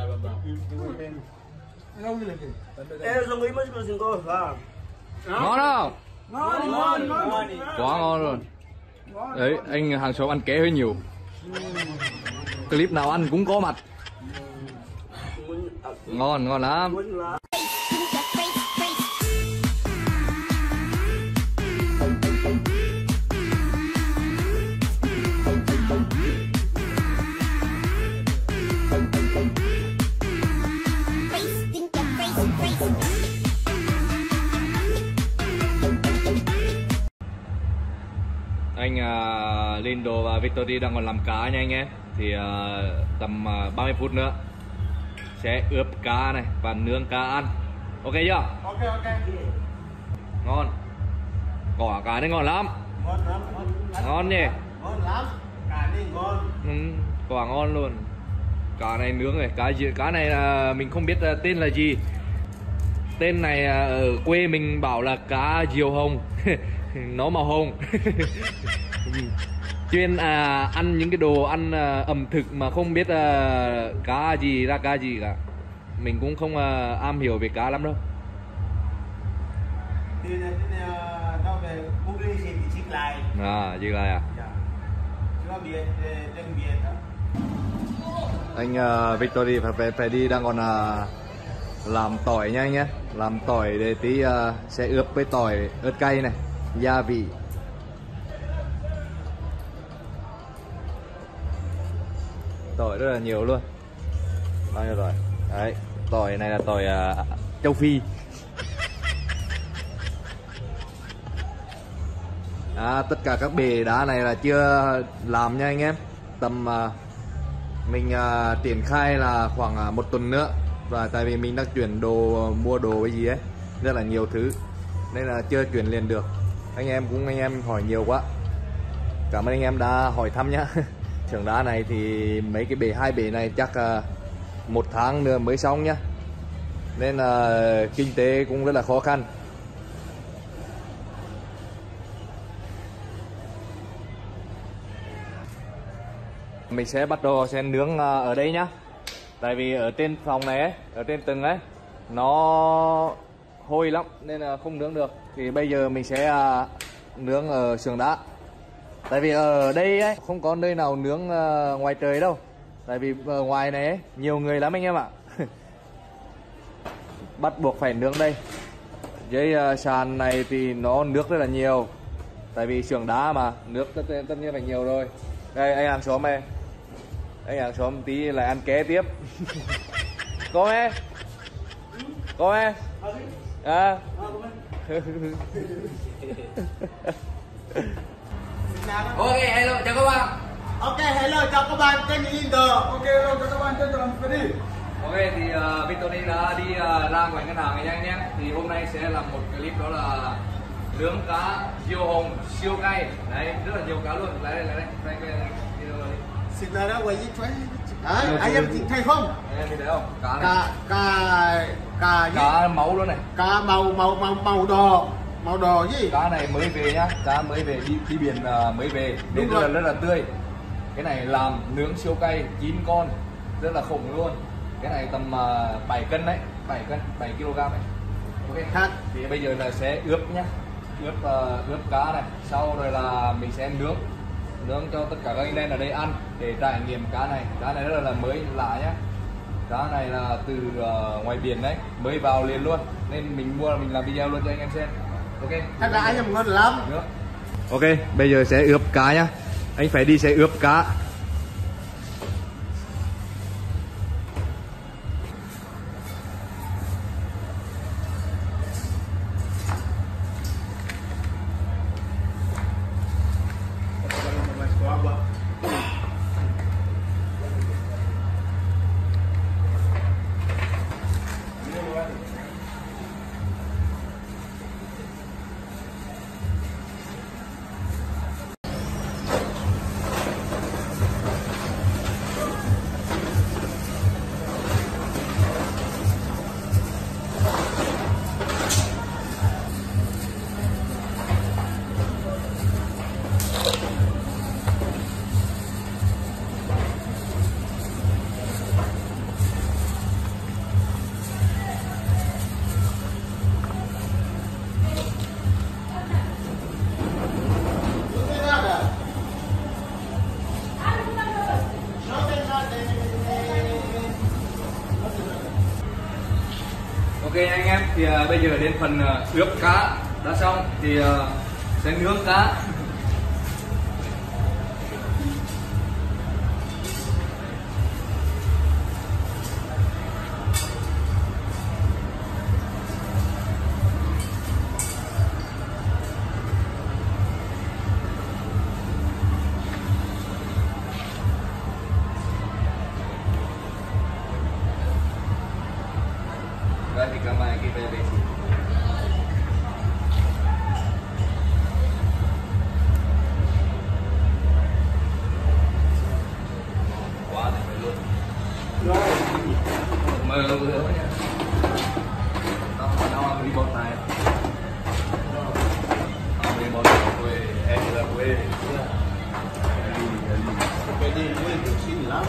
Ngon không? Ngon. Quá ngon luôn. Đấy, anh hàng xóm ăn ké hơi nhiều. Clip nào ăn cũng có mặt. Ngon lắm. Anh Lindo và Victory đang còn làm cá nha anh em. Thì tầm 30 phút nữa sẽ ướp cá này và nướng cá ăn. Ok chưa? Ok. Ngon. Quả cá này ngon lắm. Ngon nhỉ? Ngon lắm. Cá này ngon. Quả ngon luôn. Cá này nướng này, cá này là mình không biết tên là gì. Tên này ở quê mình bảo là cá diều hồng. Nó màu hồng. Chuyên ăn những cái đồ ăn ẩm thực mà không biết cá gì ra cá gì cả. Mình cũng không am hiểu về cá lắm đâu. Tao về Google thì chích lại. Chích lại à? Dạ. Chưa biết tiếng Việt đó. Anh Victory phải đi đang còn làm tỏi nha anh nhé. Làm tỏi để tí sẽ ướp với tỏi ớt cay này, gia vị. Tỏi rất là nhiều luôn. Bao nhiêu rồi? Đấy, tỏi này là tỏi châu Phi. Tất cả các bể đá này là chưa làm nha anh em. Tầm mình triển khai là khoảng 1 tuần nữa. Và tại vì mình đang chuyển đồ, mua đồ cái gì ấy, rất là nhiều thứ nên là chưa chuyển liền được. Anh em hỏi nhiều quá. Cảm ơn anh em đã hỏi thăm nhá. Xưởng đá này thì mấy cái bể, 2 bể này chắc 1 tháng nữa mới xong nhá. Nên là kinh tế cũng rất là khó khăn. Mình sẽ bắt đầu sẽ nướng ở đây nhá. Tại vì ở trên phòng này ấy, ở trên tầng ấy nó hôi lắm nên là không nướng được. Thì bây giờ mình sẽ nướng ở xưởng đá. Tại vì ở đây ấy không có nơi nào nướng ngoài trời đâu. Tại vì ở ngoài này ấy, nhiều người lắm anh em ạ. Bắt buộc phải nướng đây. Dưới sàn này thì nó nước rất là nhiều. Tại vì xưởng đá mà, nước tất nhiên phải nhiều rồi. Đây anh hàng xóm này. Anh hàng xóm tí lại ăn ké tiếp. Come. Come. Ok, hello, chào các bạn. Ok, hello, chào các bạn, tên Lindo. Ok, hello, chào các bạn, tên Victory. Ok, thì Victory đã đi ra ngoài ngân hàng này nha anh em. Thì hôm nay sẽ làm một clip đó là nướng cá diều hồng siêu cay. Đấy, rất là nhiều cá luôn. Lại đây. Xin chào các bạn, anh em nhìn thấy không? Anh em nhìn thấy không? Cá máu luôn này. Cá màu đỏ gì? Cá này mới về nhá, cá mới về đi biển mới về nên rất là tươi. Cái này làm nướng siêu cay 9 con, rất là khủng luôn. Cái này tầm 7 cân đấy, 7 kg này. Ok. Thì bây giờ là sẽ ướp nhá, ướp cá này, sau rồi là mình sẽ nướng cho tất cả các anh em ở đây ăn để trải nghiệm cá này. Cá này rất là mới lạ nhá. Cá này là từ ngoài biển đấy, mới vào liền luôn nên mình mua là mình làm video luôn cho anh em xem. Ok. Thật là anh em ngon lắm. Ok, bây giờ sẽ ướp cá nhá. Anh phải đi sẽ ướp cá. Ok nha anh em, thì bây giờ đến phần ướp cá đã xong thì sẽ nướng cá. Berarti kamar kita basic. Quá tuyệt vời luôn. Mời luôn nữa nha. Nó đi bọt này. Nó đi bọt quê, em là quê. Cái gì quê được xin lắm.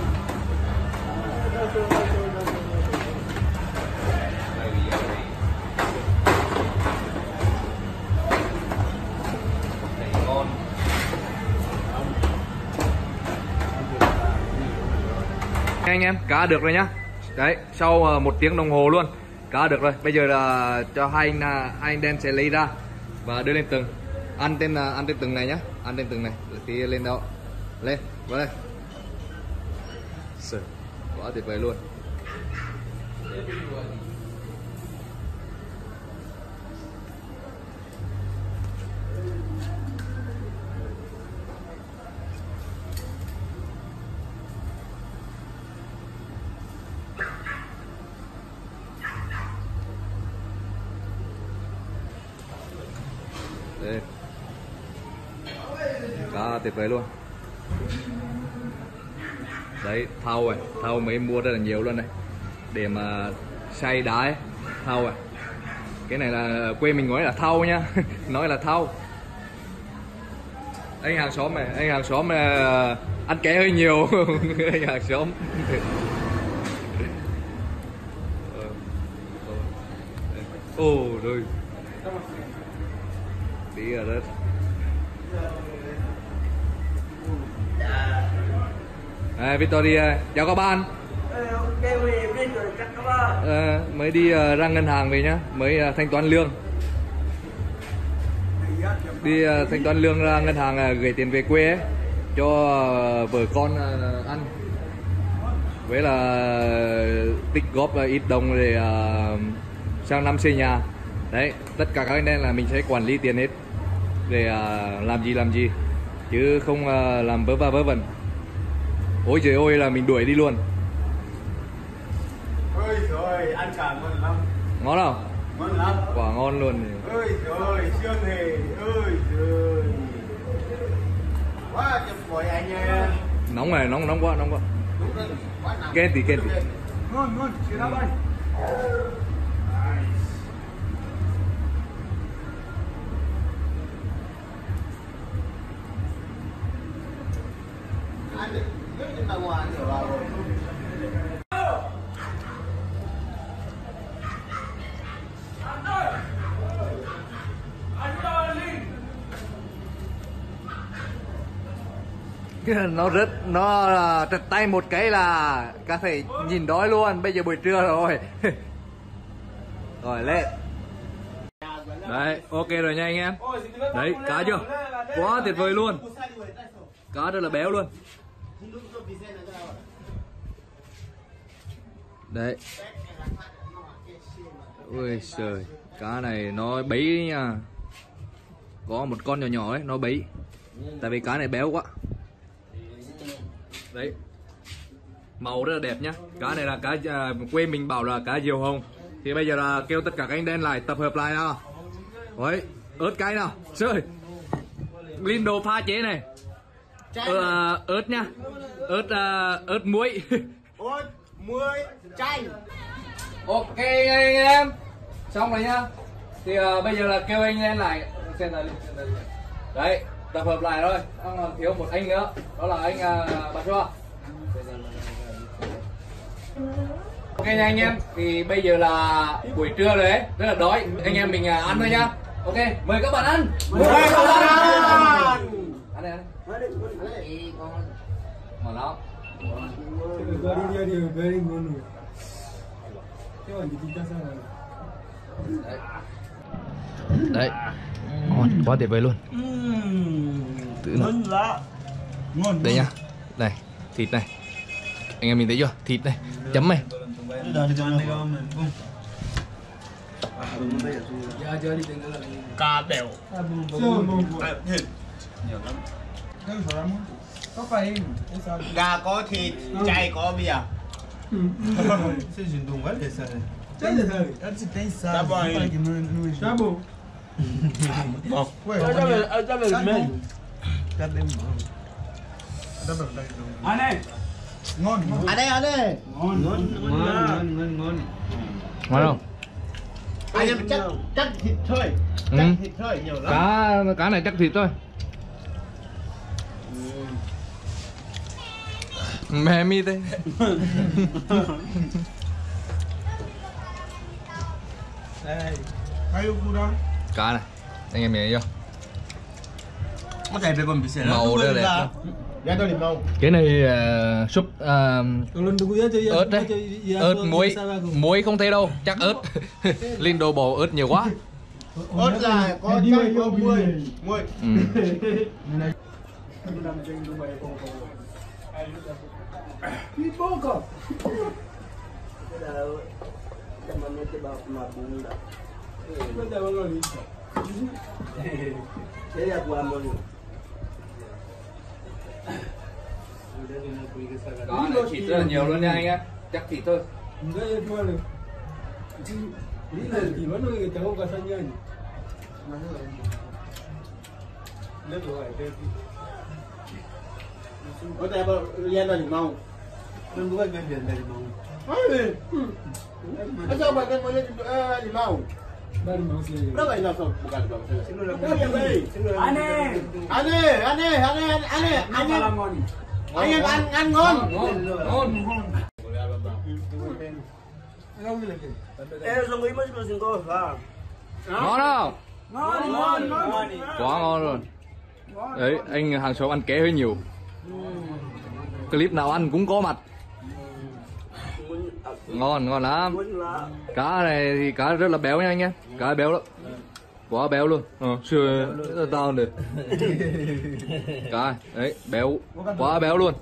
Anh em, cá được rồi nhá. Đấy, sau 1 tiếng đồng hồ luôn cá được rồi. Bây giờ là cho hai anh đen sẽ lấy ra và đưa lên từng ăn trên từng này nhá, ăn trên từng này thì lên đâu lên vào đây. Quá tuyệt vời luôn. Đây. Cá tuyệt vời luôn. Đấy, thau này, thau mấy mua rất là nhiều luôn này. Để mà xay đá ấy, thau này. Cái này là quê mình nói là thau nhá. Nói là thau. Anh hàng xóm này ăn ké hơi nhiều. Anh hàng xóm. Ồ rồi. Tí ở đất. Victoria, chào các bạn. Mới đi ra ngân hàng về nhá, mới thanh toán lương. Đi thanh toán lương ra ngân hàng gửi tiền về quê ấy, cho vợ con ăn. Với là tích góp ít đồng để sang năm xây nhà. Đấy, tất cả các anh em là mình sẽ quản lý tiền hết để làm gì chứ không làm vớ va vớ vẩn. Ôi trời ơi là mình đuổi đi luôn. Ôi trời, ăn cả ngon lắm. Ngon không? Ngon lắm. Quả ngon luôn. Ôi trời, xương hề. Ôi trời. Quá tuyệt vời anh em. Nóng này, nóng quá. Đúng rồi, quá nóng. Ken tí. Ngon, xin lỗi anh. Nó trật tay một cái là cá thể nhìn đói luôn. Bây giờ buổi trưa rồi. Rồi lên. Đấy, ok rồi nha anh em. Đấy, cá chưa? Quá tuyệt vời luôn. Cá rất là béo luôn. Đấy. Ôi trời, cá này nó bấy nha. Có một con nhỏ ấy, nó bấy. Tại vì cá này béo quá. Đấy. Màu rất là đẹp nhá. Cá này là cá quê mình bảo là cá diều hồng. Thì bây giờ là kêu tất cả các anh đen lại tập hợp lại nào. Đấy, ớt cay nào. Chơi. Lindo pha chế này. Ớt nhá. Ớt muối. Ớt muối chanh. Ok anh em. Xong rồi nhá. Thì bây giờ là kêu anh em lại. Xem đây. Đấy, tập hợp lại rồi. Đang thiếu một anh nữa. Đó là anh Bà Choa. Ok nha anh em, thì bây giờ là buổi trưa rồi đấy, rất là đói, anh em mình ăn thôi nhá. Ok, mời các bạn ăn. Mời các bạn ăn. Ăn đây. Ngon lắm. Đấy. Ngon, quá tuyệt vời luôn. Ngon lắm. Ngon. Đây nhá. Này, thịt này. Anh em nhìn thấy chưa? Thịt này, chấm này. Cá bèo. Có phải Gà có thịt, chay có bia. Vocês não vai descer. Antes tem sal. Tá bom aí. Tá bom. Bom. Ué, Eu já vejo mesmo. cadê o Anh ơi. ngon ngon. Ở đây. Ngon. Ngon không? Anh em chắc thịt thôi. Ừ. Chắc thịt thôi, nhiều lắm. Cá này chắc thịt thôi. Mẹ mi thế. Đây. Hay không đó? Cá này, anh em nhìn thấy chưa? Có thể về còn bị xẻ Màu rất là đẹp. Ra tôi điểm màu. Cái này súp ớt đấy, ớt muối không thấy đâu, chắc ớt. Linh đồ bỏ ớt nhiều quá. Ớt là có chay có muối. Ừ. Đó này, thịt rất là nhiều luôn nha anh em, chắc thịt thôi. Có thể liên là điểm màu. Não vai vender limão. Ở sao mà cái mới điểm màu? Nó vậy là sao? Bukan. Anh em ăn ngon. Eu não vou mais fazer gol lá. Ngon không? Ngon. Quá ngon luôn. Đấy, anh hàng xóm ăn ké hơi nhiều. Clip nào ăn cũng có mặt. Ngon lắm. Cá này thì cá rất là béo nha anh em. Cá béo lắm. Quá béo luôn. Chưa tao được. Cá đấy, béo. Quá béo luôn.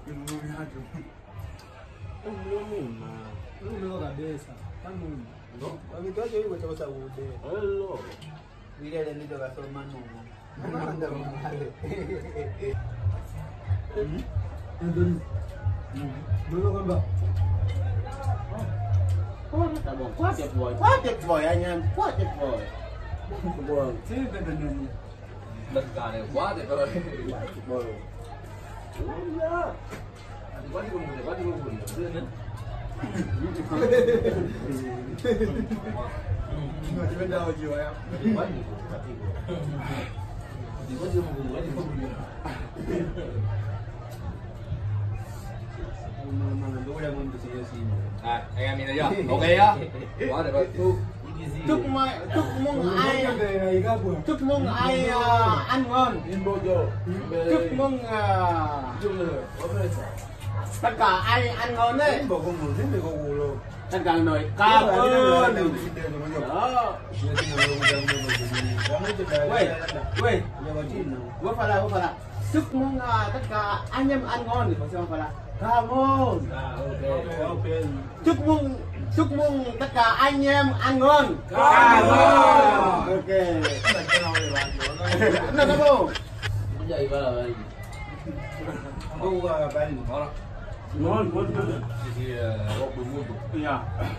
Quá tuyệt vời anh em, quá tuyệt vời. Đất cá này quá tuyệt vời. Bên đầu chiều em. À, anh em nhìn thấy chưa? Ok á. Quá tuyệt vời. Chúc mừng ai ăn ngon. Chúc mừng tất cả ai ăn ngon đấy. Tất cả nói cảm ơn. Đó. Quay. Vô phải là. Chúc mừng tất cả anh em ăn ngon thì phải là cảm ơn. Chúc mừng tất cả anh em ăn ngon. Cảm ơn. Ok. Nó đâu? Vậy mà là ngon. Thì gọt bùi muôn bùi. Iya.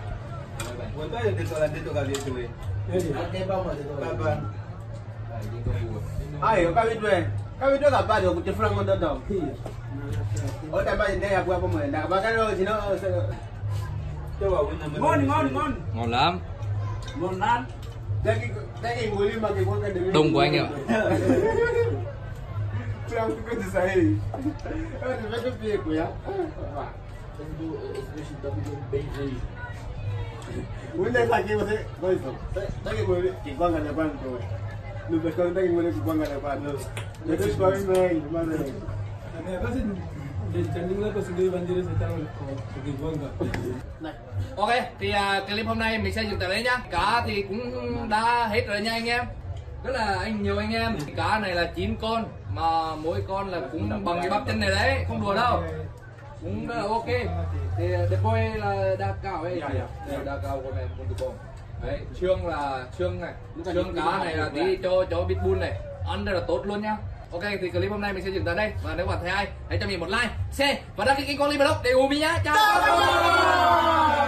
Ayo kawit apa dong? Cefrang ngon dong. Oh tambah ini aku apa mau? Nak makan lo sini. Ngon. Ngon lắm. Ngon lắm. Daging boleh makan kan demi. Đông của anh em ạ. Yang itu kan saya. Ada macam dia aku ya. Bunda lagi masih baik. Daging boleh kikuang ada depan tu. Lu betul daging boleh kikuang ada depan lu. Jadi sekarang main mana? Này. Ok, thì clip hôm nay mình sẽ dừng tại đây nhá. Cá thì cũng đã hết rồi nha anh em. Rất là nhiều anh em. Cá này là 9 con mà mỗi con là cũng bằng cái bắp chân này đấy, không đùa đâu. Cũng rất là ok. Thì đẹp boy là đa cao ấy. Đây đa cao của mình con tụ bông. Đấy, xương là xương này, xương cá này là tí cho pitbull này, ăn rất là tốt luôn nhá. Ok, thì clip hôm nay mình sẽ dừng tại đây. Và nếu bạn thấy hay, hãy cho mình một like, share và đăng ký kênh Quang Linh Vlog để ủng hộ mình nhá. Chào.